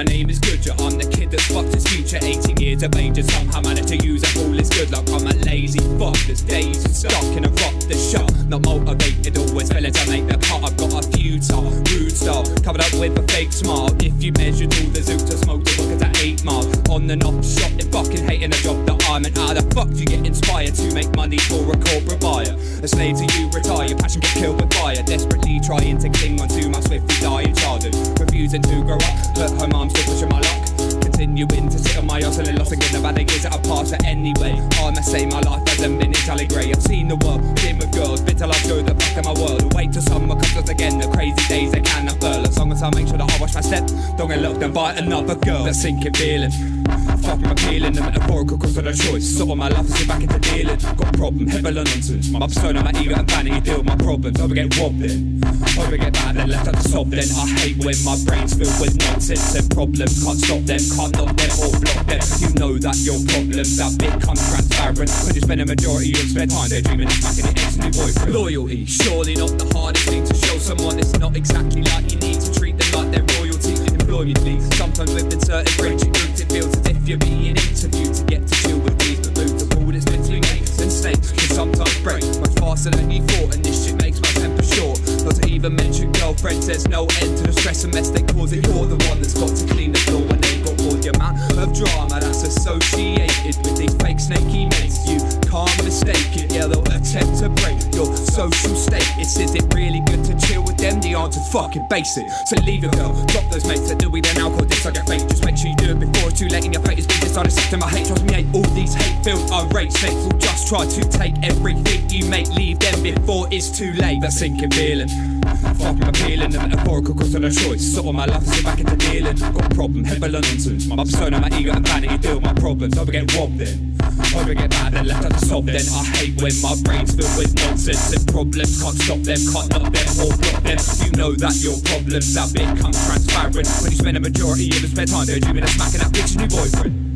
my name is GujA. I'm the kid that's fucked his future. 18 years of age and somehow managed to use up all his good luck. I'm a lazy fuck that's dazed and stuck in a rock the shot. Not motivated, always failing to make the cut. I've got a futile, rude style, covered up with a fake smile. If you measured all the zooks I smoked, the buckets at 8 miles. On and off shot, and fucking hating a job that I'm in. How the fuck do you get inspired to make money for a corporate buyer? A slave to you, retire, your passion get killed with fire. Desperately trying to cling on to my swiftly dying childhood. Refusing to grow up, hurt her mom, still pushing my luck. Continuing to sit on my ass and lost again about the years that I've passed. But anyway, I must say my life hasn't been entirely grey. I've seen the world, been with girls, been till I show the fuck in my world. Wait till summer comes again, the crazy days they cannot furl. As long as I make sure that I watch my step, don't get looked and by another girl. That sinking feeling, fucking appealing, the metaphorical cause of the choice. Sort of my life is back into dealing. Got a problem, heavy nonsense. My persona, my ego and vanity deal with my problems. Over get robbed in, over get bad and left at the sob. Then I hate when my brain's filled with nonsense and problems. Can't stop them, can't knock them or block them. You know that your problems that become transparent when you spend a majority of spare time daydreaming and smacking your ex new boyfriend. Loyalty, surely not the hardest thing to show someone. It's not exactly like you need to treat them like they're royalty. Employment leads, sometimes within certain friendship groups it feels as if you're being interviewed to get to chill with these. But move the wall that's between apes and snakes can sometimes break much faster than you thought, and this shit makes my temper short. Not to even mention girlfriends, there's no end to the stress and mess they cause it. You're the one that's got to clean the floor when they've got all the amount of drama that's associated with these fake snaky mates. You can't mistake it, yeah, they'll attempt to break your social status. Is it really good to chill with them? The answer's fucking basic. So leave it, girl, drop those mates that do weed and alcohol, this on your fate. Just make sure you do it before it's too late and your fate is being dishonest. To my hate, trust me, ain't all these hate-filled irate snakes will just try to take everything you make. Leave them before it's too late. That sinking feeling, fucking appealing, the metaphorical cause of the choice. Sort of my life is back into dealing. Got a problem, heavy nonsense. My persona, my ego and vanity deal with my problems. Over get robbed in, over get bad and left at the sob. Then I hate when my brain's filled with nonsense and problems. Can't stop them, can't knock them or block them. You know that your problems have become transparent when you spend a majority of your spare time daydreaming and smacking that bitch's new boyfriend.